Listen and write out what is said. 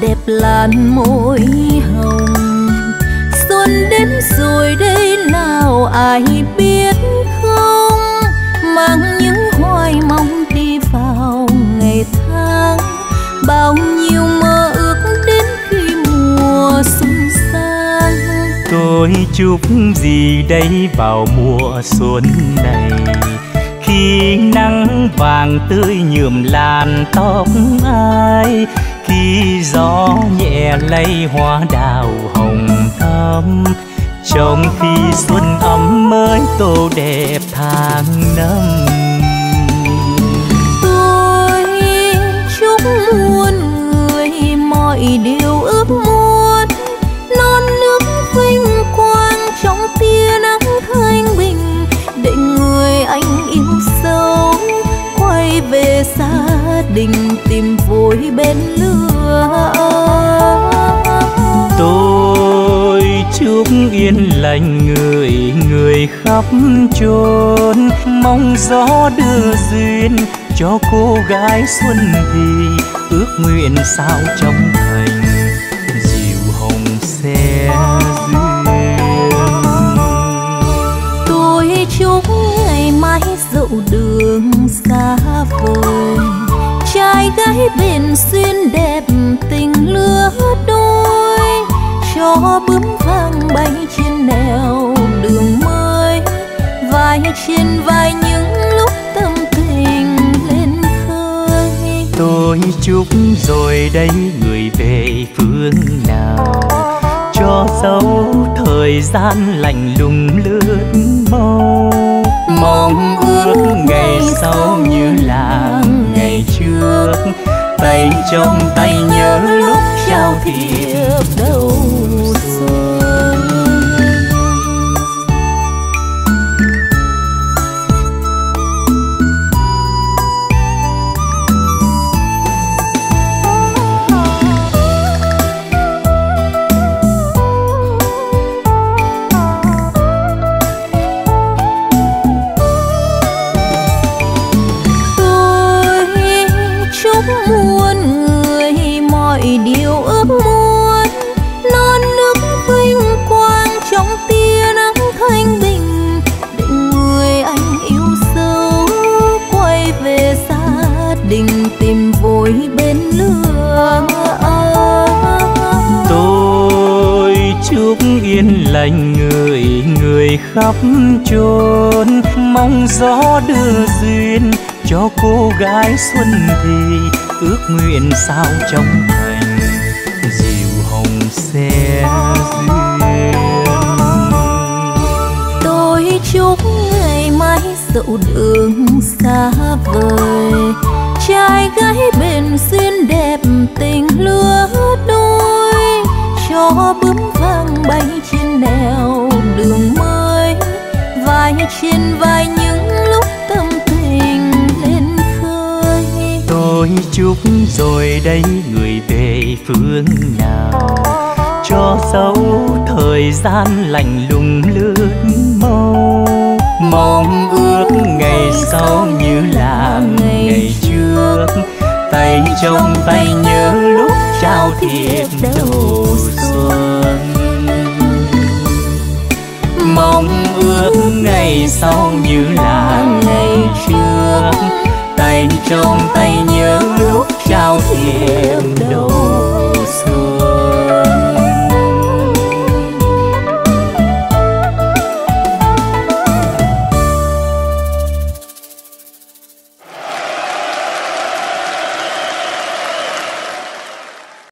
đẹp làn môi hồng. Xuân đến rồi đây nào ai biết không, mang những hoài mong đi vào ngày tháng. Bao nhiêu mơ ước đến khi mùa xuân sang. Tôi chúc gì đây vào mùa xuân này, khi nắng vàng tươi nhuộm làn tóc ai, khi gió nhẹ lay hoa đào hồng thắm, trong khi xuân ấm mới tô đẹp tháng năm. Tôi chúc muôn người mọi điều ước muốn, non nước vinh quang trong tia nắng thanh bình, để người anh yêu sâu quay về gia đình tìm vui bên lửa. Tôi chúc yên lành người người khắp chốn, mong gió đưa duyên cho cô gái xuân thì ước nguyện sao trong thành dịu hồng xe duyên. Tôi chúc ngày mai dậu đường xa vời, trai gái bền duyên đẹp tình lứa đôi, cho bướm vang bay trên nẻo đường mới, vai trên vai những lúc tâm tình lên khơi. Tôi chúc rồi đây người về phương nào, cho dấu thời gian lạnh lùng lướt mau. Mong ước ngày sau như là ngày trước, tay trong tay nhớ lúc trao thiệp đầu xuân. Điều ước muốn, non nước vinh quang trong tia nắng thanh bình, để người anh yêu sâu quay về gia đình tìm vui bên lửa. Tôi chúc yên lành người người khắp chốn, mong gió đưa duyên cho cô gái xuân thì ước nguyện sao trong thành dịu hồng xe duyên. Tôi chúc ngày mai dậu đường xa vời, trai gái bền duyên đẹp tình lứa đôi, cho bướm vang bay trên nẻo đường mới, vai trên vai những lúc tâm tình lên khơi. Tôi chúc rồi đây người về phương nào, cho dấu thời gian lạnh lùng lướt mau. Mong ước ngày sau như là ngày trước, tay trong tay nhớ lúc trao thiệp đầu xuân. Mong ước ngày sau như là ngày trước, tay trong tay